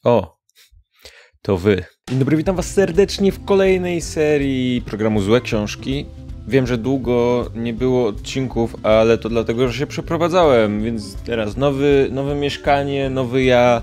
O, to wy. Dzień dobry, witam was serdecznie w kolejnej serii programu Złe Książki. Wiem, że długo nie było odcinków, ale to dlatego, że się przeprowadzałem, więc teraz nowe mieszkanie, nowy ja,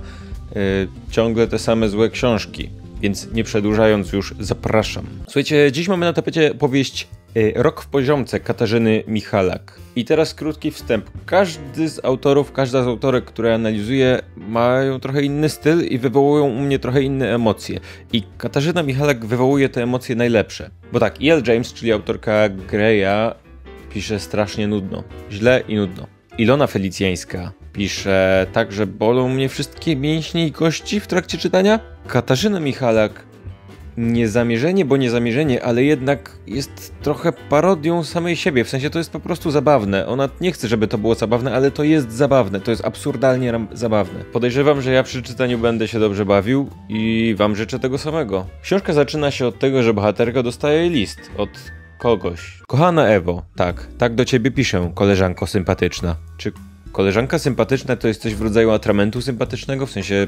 ciągle te same złe książki. Więc nie przedłużając już, zapraszam. Słuchajcie, dziś mamy na tapecie powieść Rok w poziomce Katarzyny Michalak. I teraz krótki wstęp. Każdy z autorów, każda z autorek, które analizuję, mają trochę inny styl i wywołują u mnie trochę inne emocje. I Katarzyna Michalak wywołuje te emocje najlepsze. Bo tak, E.L. James, czyli autorka Greya, pisze strasznie nudno. Źle i nudno. Ilona Felicjańska pisze tak, że bolą mnie wszystkie mięśnie i kości w trakcie czytania. Katarzyna Michalak niezamierzenie, bo niezamierzenie, ale jednak jest trochę parodią samej siebie, w sensie to jest po prostu zabawne. Ona nie chce, żeby to było zabawne, ale to jest zabawne, to jest absurdalnie zabawne. Podejrzewam, że ja przy czytaniu będę się dobrze bawił i wam życzę tego samego. Książka zaczyna się od tego, że bohaterka dostaje list od kogoś. Kochana Ewo, tak do ciebie piszę, koleżanko sympatyczna. Czy koleżanka sympatyczna to jest coś w rodzaju atramentu sympatycznego, w sensie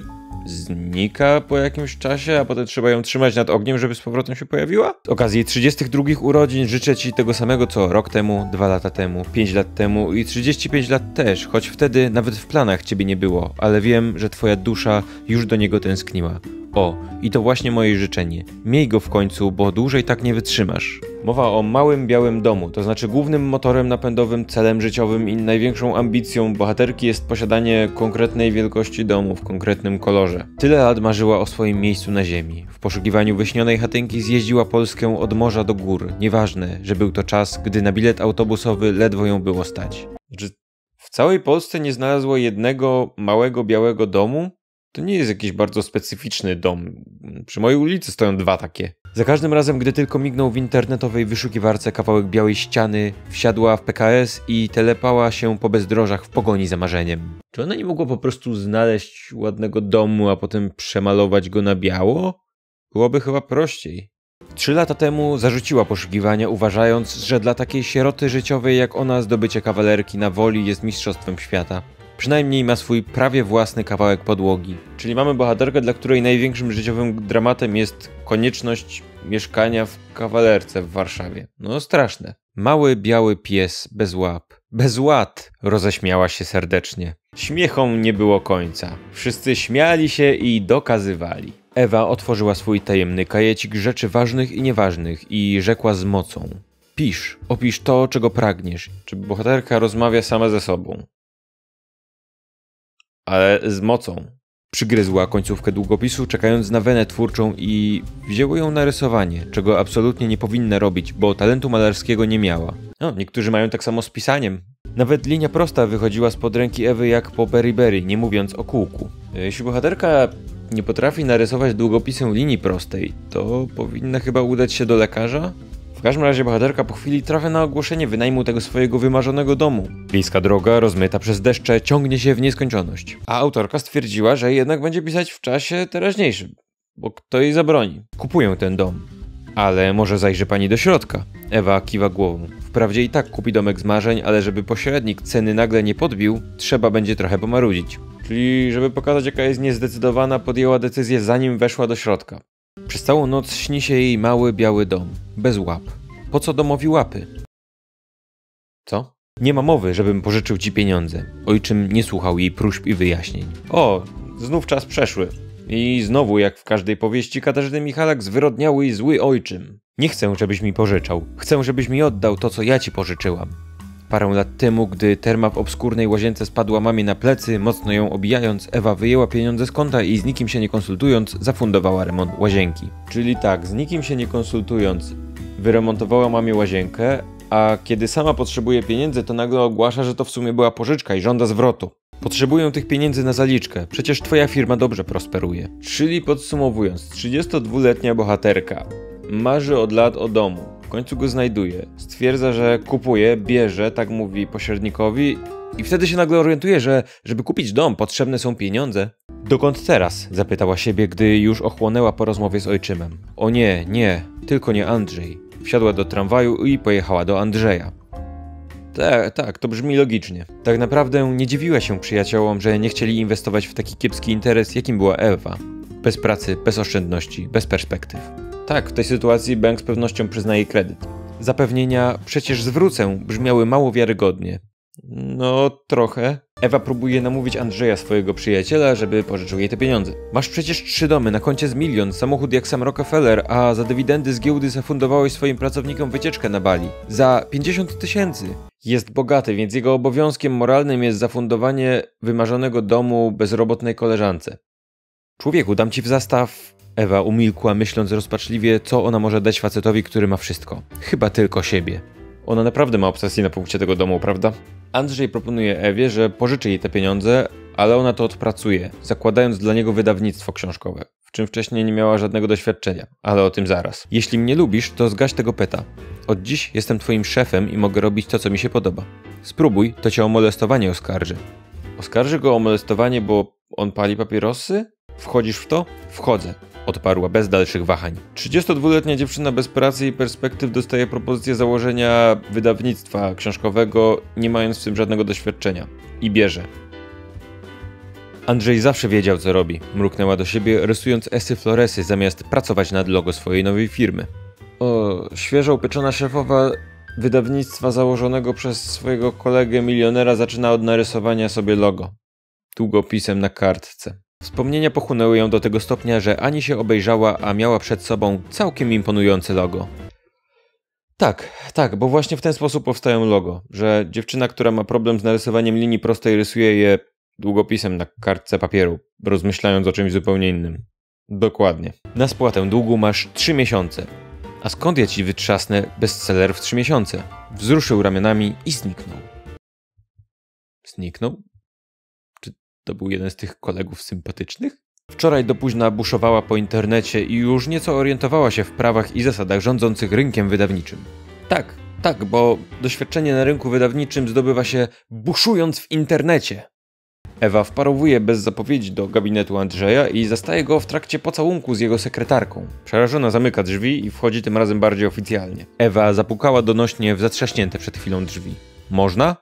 znika po jakimś czasie, a potem trzeba ją trzymać nad ogniem, żeby z powrotem się pojawiła? Z okazji 32 urodzin życzę ci tego samego co rok temu, 2 lata temu, 5 lat temu i 35 lat też, choć wtedy nawet w planach ciebie nie było, ale wiem, że twoja dusza już do niego tęskniła. O, i to właśnie moje życzenie. Miej go w końcu, bo dłużej tak nie wytrzymasz. Mowa o małym białym domu, to znaczy głównym motorem napędowym, celem życiowym i największą ambicją bohaterki jest posiadanie konkretnej wielkości domu w konkretnym kolorze. Tyle lat marzyła o swoim miejscu na ziemi. W poszukiwaniu wyśnionej chatynki zjeździła Polskę od morza do gór. Nieważne, że był to czas, gdy na bilet autobusowy ledwo ją było stać. Czy w całej Polsce nie znalazło jednego małego białego domu? To nie jest jakiś bardzo specyficzny dom. Przy mojej ulicy stoją 2 takie. Za każdym razem, gdy tylko mignął w internetowej wyszukiwarce kawałek białej ściany, wsiadła w PKS i telepała się po bezdrożach w pogoni za marzeniem. Czy ona nie mogła po prostu znaleźć ładnego domu, a potem przemalować go na biało? Byłoby chyba prościej. 3 lata temu zarzuciła poszukiwania, uważając, że dla takiej sieroty życiowej jak ona zdobycie kawalerki na Woli jest mistrzostwem świata. Przynajmniej ma swój prawie własny kawałek podłogi. Czyli mamy bohaterkę, dla której największym życiowym dramatem jest konieczność mieszkania w kawalerce w Warszawie. No straszne. Mały biały pies bez łap. Bez ład! Roześmiała się serdecznie. Śmiechom nie było końca. Wszyscy śmiali się i dokazywali. Ewa otworzyła swój tajemny kajecik rzeczy ważnych i nieważnych i rzekła z mocą. Pisz, opisz to, czego pragniesz. Czy bohaterka rozmawia sama ze sobą? Ale z mocą. Przygryzła końcówkę długopisu, czekając na wenę twórczą i wzięło ją na rysowanie, czego absolutnie nie powinna robić, bo talentu malarskiego nie miała. No, niektórzy mają tak samo z pisaniem. Nawet linia prosta wychodziła spod ręki Ewy jak po Berry, nie mówiąc o kółku. Jeśli bohaterka nie potrafi narysować długopisem linii prostej, to powinna chyba udać się do lekarza? W każdym razie bohaterka po chwili trafia na ogłoszenie wynajmu tego swojego wymarzonego domu. Bliska droga, rozmyta przez deszcze, ciągnie się w nieskończoność. A autorka stwierdziła, że jednak będzie pisać w czasie teraźniejszym, bo kto jej zabroni. Kupuję ten dom. Ale może zajrzy pani do środka? Ewa kiwa głową. Wprawdzie i tak kupi domek z marzeń, ale żeby pośrednik ceny nagle nie podbił, trzeba będzie trochę pomarudzić. Czyli żeby pokazać jaka jest niezdecydowana, podjęła decyzję zanim weszła do środka. Przez całą noc śni się jej mały biały dom, bez łap. Po co domowi łapy? Co? Nie ma mowy, żebym pożyczył ci pieniądze. Ojczym nie słuchał jej próśb i wyjaśnień. O, znów czas przeszły. I znowu, jak w każdej powieści Katarzyny Michalak, zwyrodniały i zły ojczym. Nie chcę, żebyś mi pożyczał. Chcę, żebyś mi oddał to, co ja ci pożyczyłam. Parę lat temu, gdy terma w obskurnej łazience spadła mamie na plecy, mocno ją obijając, Ewa wyjęła pieniądze z konta i z nikim się nie konsultując, zafundowała remont łazienki. Czyli tak, z nikim się nie konsultując, wyremontowała mamie łazienkę, a kiedy sama potrzebuje pieniędzy, to nagle ogłasza, że to w sumie była pożyczka i żąda zwrotu. Potrzebuję tych pieniędzy na zaliczkę, przecież twoja firma dobrze prosperuje. Czyli podsumowując, 32-letnia bohaterka marzy od lat o domu. W końcu go znajduje. Stwierdza, że kupuje, bierze, tak mówi pośrednikowi i wtedy się nagle orientuje, że żeby kupić dom potrzebne są pieniądze. Dokąd teraz? Zapytała siebie, gdy już ochłonęła po rozmowie z ojczymem. O nie, tylko nie Andrzej. Wsiadła do tramwaju i pojechała do Andrzeja. Tak, to brzmi logicznie. Tak naprawdę nie dziwiła się przyjaciołom, że nie chcieli inwestować w taki kiepski interes, jakim była Ewa. Bez pracy, bez oszczędności, bez perspektyw. Tak, w tej sytuacji bank z pewnością przyznaje kredyt. Zapewnienia "przecież zwrócę" brzmiały mało wiarygodnie. No, trochę. Ewa próbuje namówić Andrzeja, swojego przyjaciela, żeby pożyczył jej te pieniądze. Masz przecież 3 domy, na koncie z 1 milion, samochód jak sam Rockefeller, a za dywidendy z giełdy zafundowałeś swoim pracownikom wycieczkę na Bali. Za 50 000. Jest bogaty, więc jego obowiązkiem moralnym jest zafundowanie wymarzonego domu bezrobotnej koleżance. Człowieku, dam ci w zastaw... Ewa umilkła, myśląc rozpaczliwie, co ona może dać facetowi, który ma wszystko. Chyba tylko siebie. Ona naprawdę ma obsesję na punkcie tego domu, prawda? Andrzej proponuje Ewie, że pożyczy jej te pieniądze, ale ona to odpracuje, zakładając dla niego wydawnictwo książkowe, w czym wcześniej nie miała żadnego doświadczenia, ale o tym zaraz. Jeśli mnie lubisz, to zgaś tego peta. Od dziś jestem twoim szefem i mogę robić to, co mi się podoba. Spróbuj, to cię o molestowanie oskarży. Oskarży go o molestowanie, bo on pali papierosy? Wchodzisz w to? Wchodzę. Odparła bez dalszych wahań. 32-letnia dziewczyna bez pracy i perspektyw dostaje propozycję założenia wydawnictwa książkowego, nie mając w tym żadnego doświadczenia. I bierze. Andrzej zawsze wiedział, co robi. Mruknęła do siebie, rysując esy floresy, zamiast pracować nad logo swojej nowej firmy. O, świeżo upieczona szefowa wydawnictwa założonego przez swojego kolegę milionera zaczyna od narysowania sobie logo. Długopisem na kartce. Wspomnienia pochłonęły ją do tego stopnia, że ani się obejrzała, a miała przed sobą całkiem imponujące logo. Tak, bo właśnie w ten sposób powstają logo, że dziewczyna, która ma problem z narysowaniem linii prostej, rysuje je długopisem na kartce papieru, rozmyślając o czymś zupełnie innym. Dokładnie. Na spłatę długu masz 3 miesiące. A skąd ja ci wytrzasnę bestseller w 3 miesiące? Wzruszył ramionami i zniknął. Zniknął? To był jeden z tych kolegów sympatycznych? Wczoraj do późna buszowała po internecie i już nieco orientowała się w prawach i zasadach rządzących rynkiem wydawniczym. Tak, bo doświadczenie na rynku wydawniczym zdobywa się buszując w internecie. Ewa wparowuje bez zapowiedzi do gabinetu Andrzeja i zastaje go w trakcie pocałunku z jego sekretarką. Przerażona zamyka drzwi i wchodzi tym razem bardziej oficjalnie. Ewa zapukała donośnie w zatrzaśnięte przed chwilą drzwi. Można?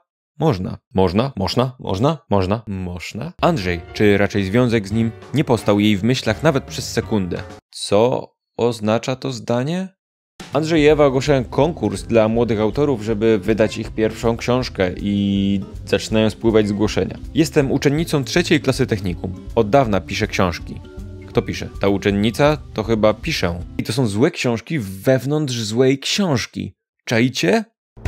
Można. Andrzej, czy raczej związek z nim, nie postał jej w myślach nawet przez sekundę. Co oznacza to zdanie? Andrzej i Ewa ogłaszają konkurs dla młodych autorów, żeby wydać ich pierwszą książkę i zaczynają spływać zgłoszenia. Jestem uczennicą 3. klasy technikum. Od dawna piszę książki. Kto pisze? Ta uczennica? To chyba piszę. I to są złe książki wewnątrz złej książki. Czaicie?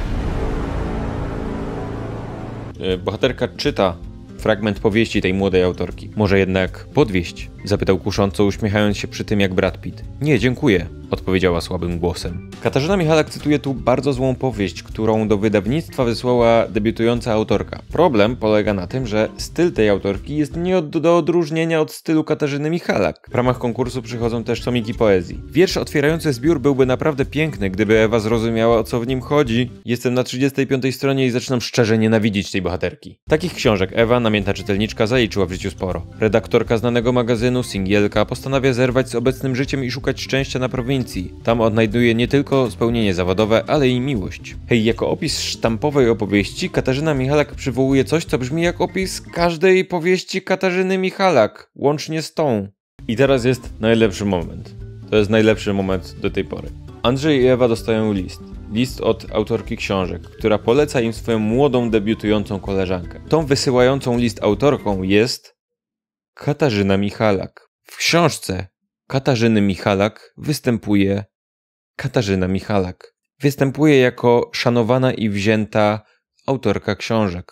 Bohaterka czyta fragment powieści tej młodej autorki. Może jednak podwieść? Zapytał kusząco, uśmiechając się przy tym jak Brad Pitt. Nie, dziękuję, odpowiedziała słabym głosem. Katarzyna Michalak cytuje tu bardzo złą powieść, którą do wydawnictwa wysłała debiutująca autorka. Problem polega na tym, że styl tej autorki jest nie do odróżnienia od stylu Katarzyny Michalak. W ramach konkursu przychodzą też tomiki poezji. Wiersz otwierający zbiór byłby naprawdę piękny, gdyby Ewa zrozumiała, o co w nim chodzi. Jestem na 35 stronie i zaczynam szczerze nienawidzić tej bohaterki. Takich książek Ewa, namiętna czytelniczka, zaliczyła w życiu sporo. Redaktorka znanego magazynu, singielka, postanawia zerwać z obecnym życiem i szukać szczęścia na prowincji. Tam odnajduje nie tylko spełnienie zawodowe, ale i miłość. Hej, jako opis sztampowej opowieści Katarzyna Michalak przywołuje coś, co brzmi jak opis każdej powieści Katarzyny Michalak, łącznie z tą. I teraz jest najlepszy moment. To jest najlepszy moment do tej pory. Andrzej i Ewa dostają list. List od autorki książek, która poleca im swoją młodą, debiutującą koleżankę. Tą wysyłającą list autorką jest Katarzyna Michalak. W książce Katarzyny Michalak występuje Katarzyna Michalak. Występuje jako szanowana i wzięta autorka książek.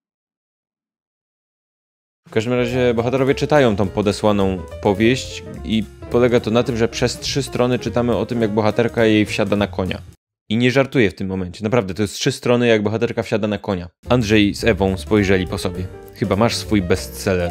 W każdym razie bohaterowie czytają tą podesłaną powieść i polega to na tym, że przez 3 strony czytamy o tym, jak bohaterka jej wsiada na konia. I nie żartuję w tym momencie. Naprawdę, to jest 3 strony, jak bohaterka wsiada na konia. Andrzej z Ewą spojrzeli po sobie. Chyba masz swój bestseller.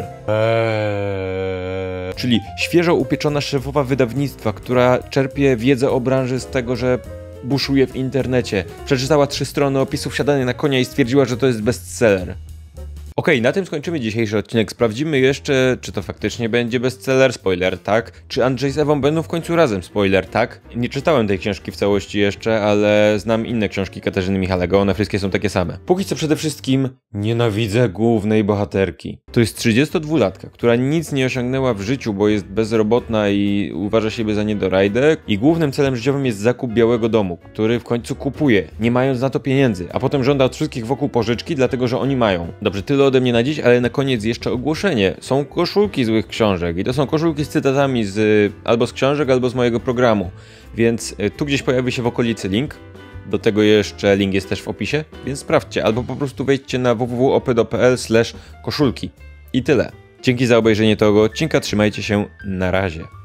Czyli świeżo upieczona szefowa wydawnictwa, która czerpie wiedzę o branży z tego, że buszuje w internecie. Przeczytała 3 strony opisu wsiadania na konia i stwierdziła, że to jest bestseller. Okej, na tym skończymy dzisiejszy odcinek. Sprawdzimy jeszcze, czy to faktycznie będzie bestseller, spoiler, tak? Czy Andrzej z Ewą będą w końcu razem, spoiler, tak? Nie czytałem tej książki w całości jeszcze, ale znam inne książki Katarzyny Michalak, one wszystkie są takie same. Póki co przede wszystkim nienawidzę głównej bohaterki. To jest 32-latka, która nic nie osiągnęła w życiu, bo jest bezrobotna i uważa siebie za niedorajdę. I głównym celem życiowym jest zakup białego domu, który w końcu kupuje, nie mając na to pieniędzy. A potem żąda od wszystkich wokół pożyczki, dlatego że oni mają. Dobrze, tyle ode mnie na dziś, ale na koniec jeszcze ogłoszenie. Są koszulki złych książek i to są koszulki z cytatami albo z książek, albo z mojego programu. Więc tu gdzieś pojawi się w okolicy link. Do tego jeszcze link jest też w opisie, więc sprawdźcie, albo po prostu wejdźcie na www.opdo.pl/koszulki. I tyle. Dzięki za obejrzenie tego odcinka, trzymajcie się, na razie.